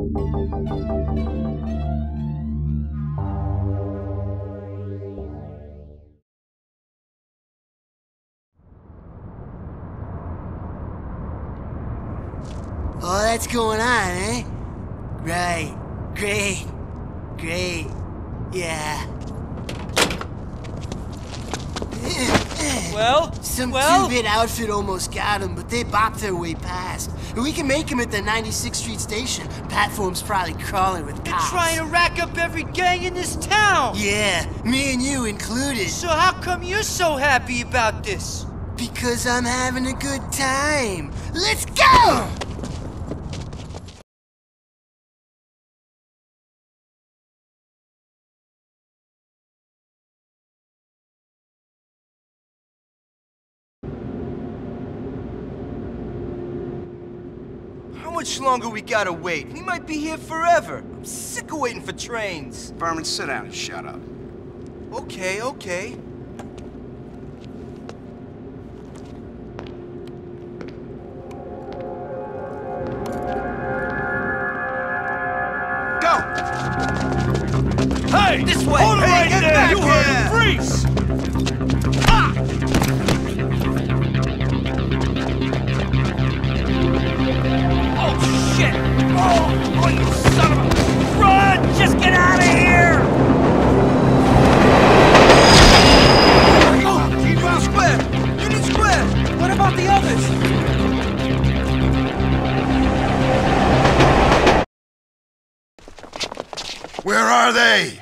Oh, that's going on, eh? Right. Great. Great. Yeah. Well? Some two-bit outfit almost got him, but they bopped their way past. And we can make him at the 96th Street station. Platform's probably crawling with cops. You're trying to rack up every gang in this town! Yeah, me and you included. So how come you're so happy about this? Because I'm having a good time. Let's go! How much longer we gotta wait? We might be here forever. I'm sick of waiting for trains. Berman, sit down and shut up. Okay, okay. Go! Hey! This way! Hold it Hey, right get there! back You heard him! here! Freeze! Ah! Oh, shit! Oh, you son of a... Run! Just get out of here! Oh, keep on square! Union square! What about the others? Where are they?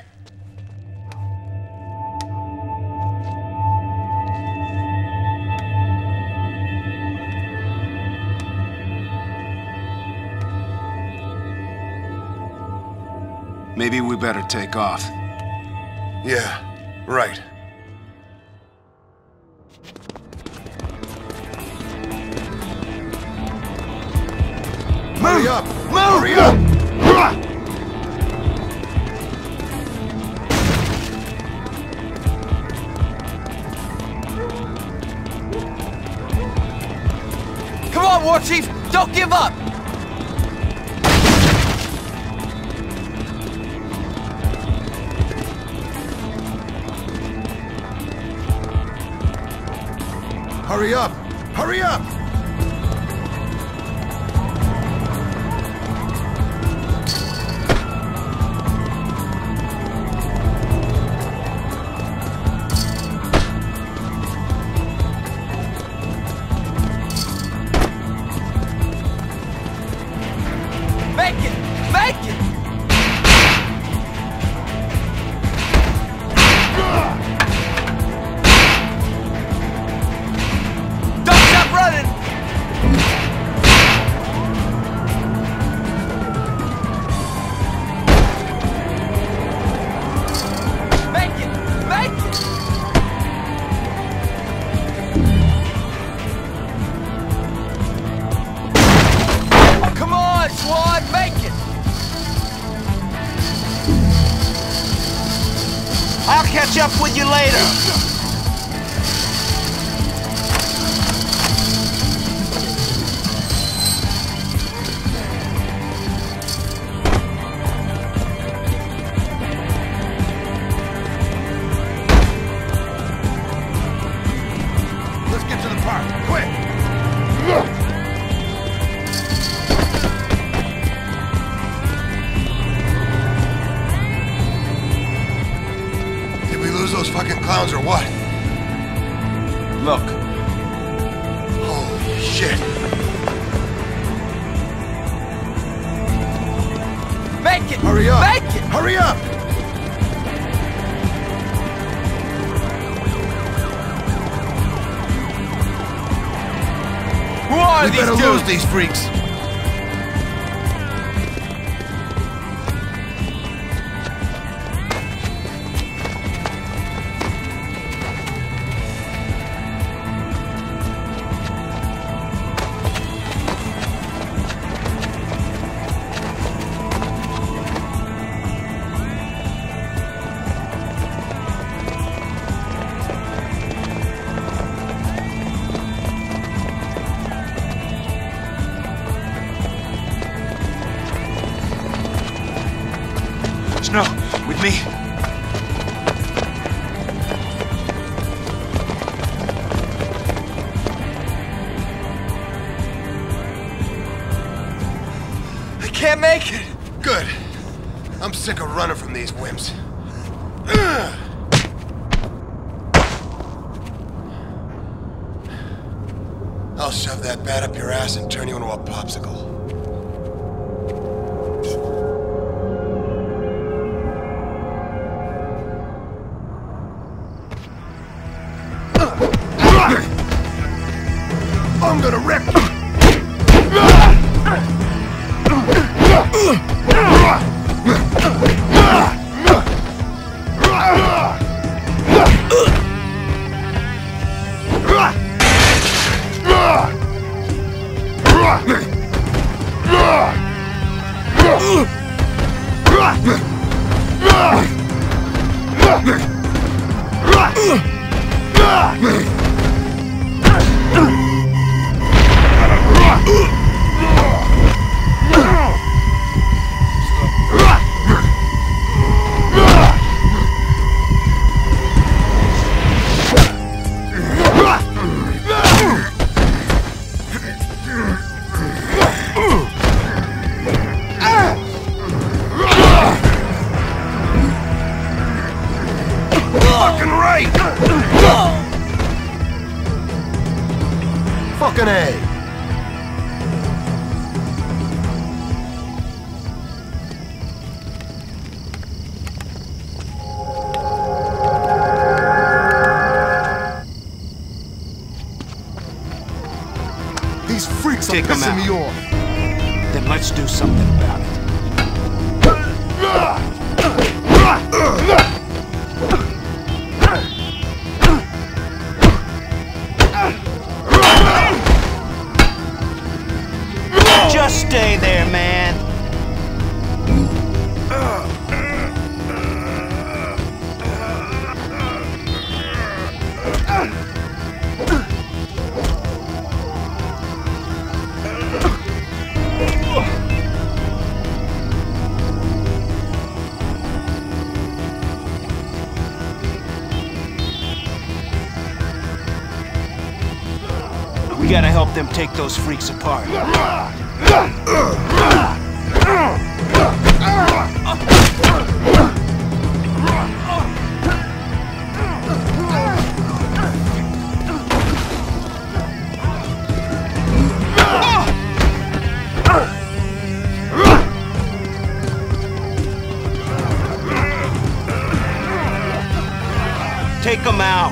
Maybe we better take off. Yeah, right. Hurry up! Move! Hurry up! Come on, War Chief! Don't give up! Hurry up! Hurry up! Make it! Make it! Don't stop running! Make it! Make it! Come on, squad, make it! I'll catch up with you later. Let's get to the park, quick! Did we lose those fucking clowns or what? Look. Holy shit! Make it! Hurry up! Make it! Hurry up! Who are We these better dudes? lose these freaks. No, with me. I can't make it. Good. I'm sick of running from these wimps. I'll shove that bat up your ass and turn you into a popsicle. I'm gonna rip you! Fucking A! These freaks are pissing me off. Then let's do something about it. Just stay there, man. We gotta help them take those freaks apart. Take them out.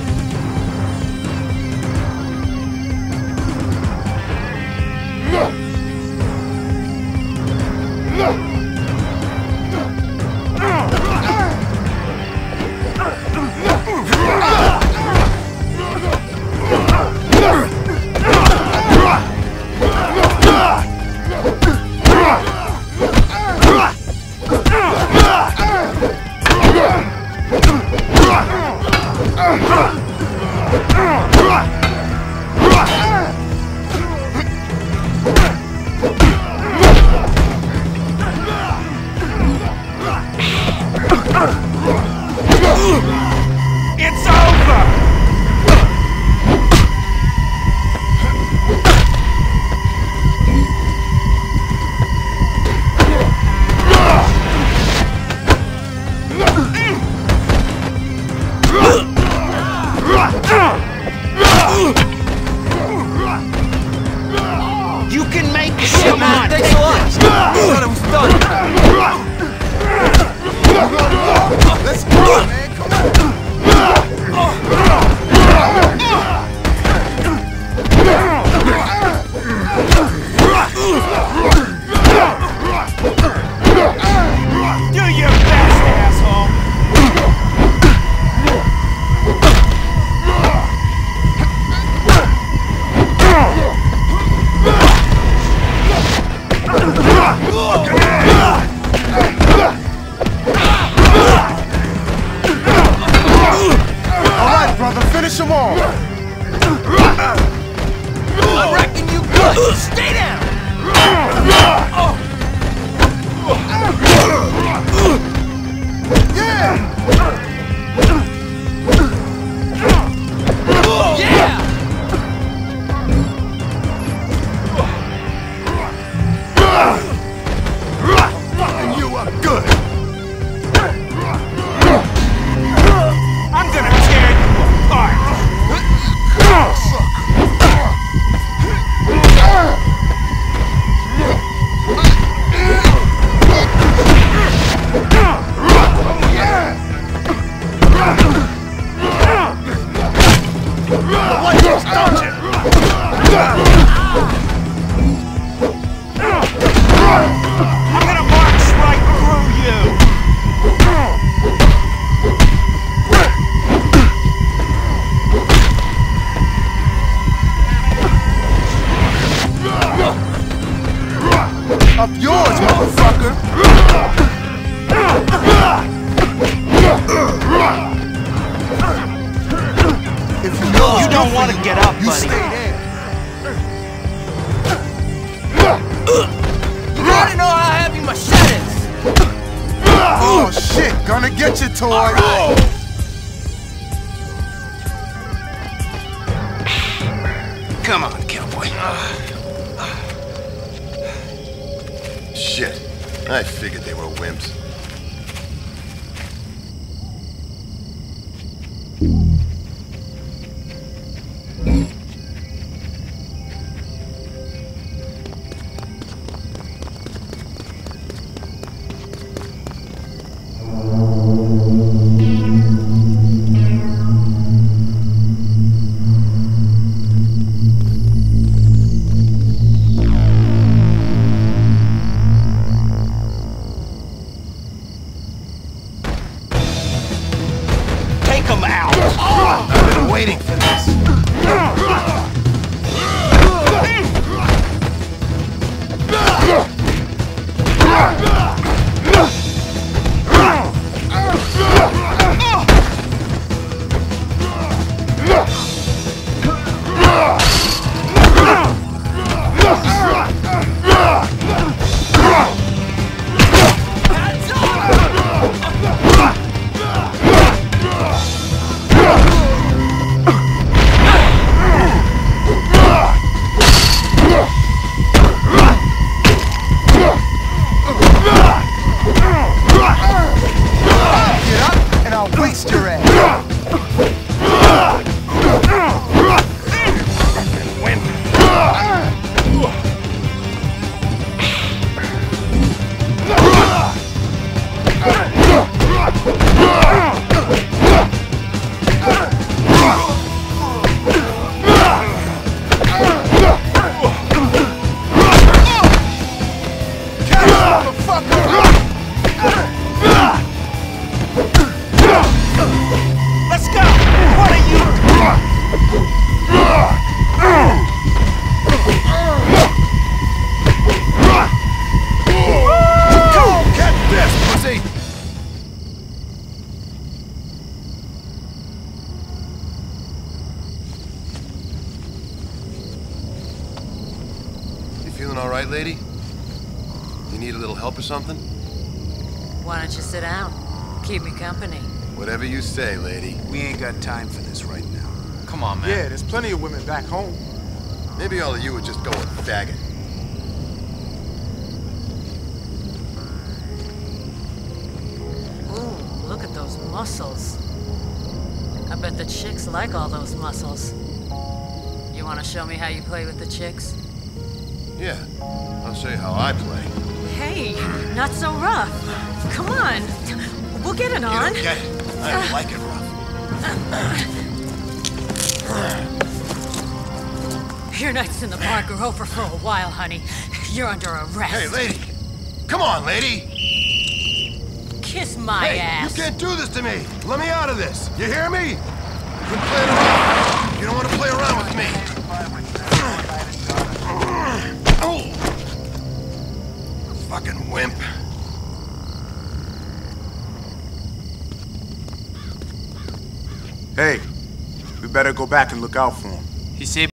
It's over! You can make it! Come on! Thanks a lot! I thought it was done! Let's go, man! Come Do your best, asshole! this, don't you? I'm gonna march right through you! Up yours, motherfucker! If you know You don't want to get up, you buddy. stay there. You gotta know how heavy my shit is! Oh shit, gonna get you, toy. Come on, cowboy. Shit. I figured they were wimps. Take him out! I've been waiting for this. Let's go! What are you? Get this, pussy! You feeling all right, lady? You need a little help or something? Why don't you sit down? Keep me company. Whatever you say, lady. We ain't got time for this right now. Come on, man. Yeah, there's plenty of women back home. Maybe all of you would just go with faggot. Ooh, look at those muscles. I bet the chicks like all those muscles. You want to show me how you play with the chicks? Yeah, I'll show you how I play. Hey, not so rough. Come on. We'll get it You on. don't get it. I don't like it rough. Your nights in the park are over for a while, honey. You're under arrest. Hey, lady! Come on, lady! Kiss my ass. You can't do this to me! Let me out of this! You hear me? You've been playing around. You don't want to play around with me. Oh! Fucking wimp. Hey, we better go back and look out for him. He said